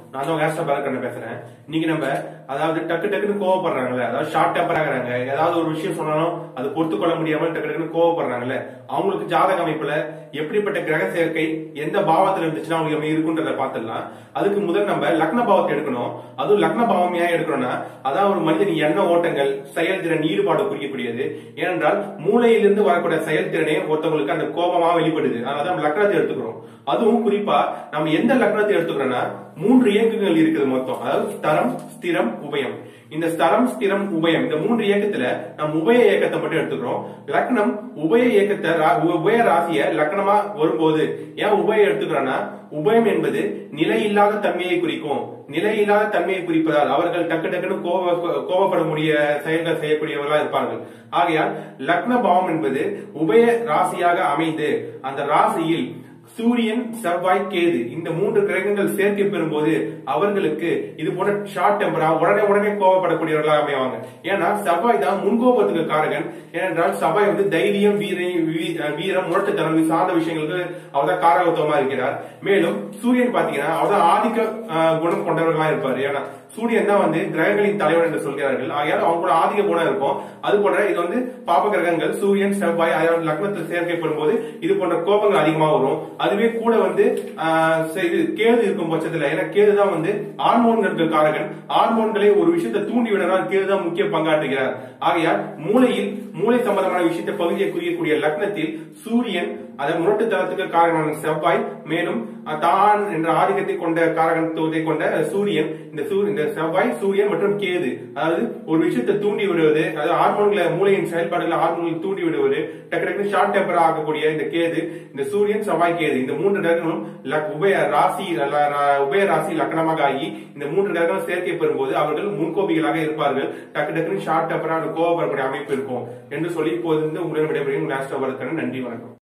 நான் தான் ஆஸ்ட்ரோ பாலகண்ணன் பேசுறேன். இன்னைக்கு நம்ம அதாவது டக்கு டக்குன்னு கோவப்படுறாங்கல்ல, அதாவது ஷார்ட் டெம்பர் ஆகுறாங்க, ஏதாவது ஒரு விஷயம் சொன்னாலும் அது பொறுத்து கொள்ள முடியாம டக்கு டக்குன்னு கோவப்படுறாங்கல்ல, அவங்களுக்கு ஜாதக அமைப்புல எப்படிப்பட்ட கிரக சேர்க்கை எந்த பாவத்துல இருந்துச்சுன்னா அவங்களுக்கு இருக்குன்றத பாத்துடலாம். அதுக்கு முதல் நம்ம லக்ன பாவத்தை எடுக்கணும். அதுவும் லக்ன பாவம் ஏன் எடுக்கணும்னா, அதாவது ஒரு மனிதன் எண்ண ஓட்டங்கள், செயல்திறன், ஈடுபாடு குறிக்கக்கூடியது. ஏனென்றால் மூளையிலிருந்து வரக்கூடிய செயல்திறனே ஒருத்தவங்களுக்கு அந்த கோபமா வெளிப்படுது. அதனால லக்னத்தை எடுத்துக்கிறோம். அதுவும் குறிப்பா நம்ம எந்த லக்னத்தை எடுத்துக்கிறோம்னா 3 இயக்கங்கள் இருக்குது மொத்தம். அதாவது ஸ்தரம், ஸ்திரம், உபயம். இந்த ஸ்தரம், ஸ்திரம், உபயம் இந்த 3 இயக்கத்துல நம்ம உபய இயக்கத்தை மட்டும் எடுத்துக்கிறோம். லக்னம் உபய இயக்கத்தை உபய ராசிய லக்னமா வரும்போது ஏன் உபயம் எடுத்துக்கிறோம்னா, உபயம் என்பது நிலையில்லாத தன்மையை குறிக்கும். நிலையில்லாத தன்மையை குறிப்பதால் அவர்கள் டக்கு டக்குன்னு கோபப்பட முடிய செயல்கள் செய்யக்கூடியவர்களா இருப்பார்கள். ஆகையால் லக்ன பாவம் என்பது உபய ராசியாக அமைந்து அந்த ராசியில் சூரியன், செவ்வாய், கேது இந்த 3 கிரகங்கள் சேர்க்கை பெறும்போது அவர்களுக்கு இது போல ஷார்ட் டெம்பரா உடனே கோபப்படக்கூடியவர்களாக அமைவாங்க. ஏன்னா செவ்வாய் தான் முன்கோபத்துக்கு காரகன். ஏனென்றால் செவ்வாய் வந்து தைரியம், வீரம், முரட்டுத்தனம் சார்ந்த விஷயங்களுக்கு அவர்தான் காரகத்துவமா இருக்கிறார். மேலும் சூரியன் பாத்தீங்கன்னா அவர்தான் ஆதிக்க குணம் கொண்டவர்களா இருப்பாரு. ஏன்னா சூரியன் தான் வந்து கிரகங்களின் தலைவர் என்று சொல்கிறார்கள். ஆகையால் அவங்களோட ஆதிக்க குணம் இருக்கும். அது போன்ற இது வந்து பாப கிரகங்கள் சூரியன், செவ்வாய் லக்னத்தில் சேர்க்கப்படும் போது இது போன்ற கோபங்கள் அதிகமா வரும். அதுவே கூட வந்து கேது இருக்கும் பட்சத்துல, ஏன்னா கேது தான் வந்து ஹார்மோன்களுக்கு காரகன். ஹார்மோன்களை ஒரு விஷயத்தை தூண்டி விடலாம் கேது தான் முக்கிய பங்காற்றுகிறார். ஆகையால் மூளை சம்பந்தமான விஷயத்தை பகுதியை குறிக்கக்கூடிய லக்னத்தில் சூரியன், அதை முரட்டுத்தனத்துக்கு காரணமான செவ்வாய், மேலும் தான் என்ற ஆதிக்கத்தை கொண்ட காரகத்துவத்தை கொண்ட சூரியன், இந்த செவ்வாய், சூரியன் மற்றும் கேது, அதாவது ஒரு விஷயத்தை தூண்டி விடுவது, அதாவது ஹார்மோன்களை, மூளையின் செயல்பாடுகளை ஹார்மோன்களை தூண்டி விடுவது, டக்கு ஷார்ட் டெம்பர் ஆகக்கூடிய இந்த கேது, இந்த சூரியன், செவ்வாய், கேது இந்த 3 கிரகங்களும் உபய ராசி லக்னமாக ஆகி இந்த 3 கிரகங்களும் சேர்க்கை பெறும்போது அவர்கள் முன்கோபிகளாக இருப்பார்கள். டக்குன்னு ஷார்ட் டெம்பரா கோபப்படக்கூடிய அமைப்பு இருக்கும் என்று சொல்லி இப்போது உங்களிடம் விடைபெறுகிறேன். ஆஸ்ட்ரோ பாலகண்ணன். நன்றி, வணக்கம்.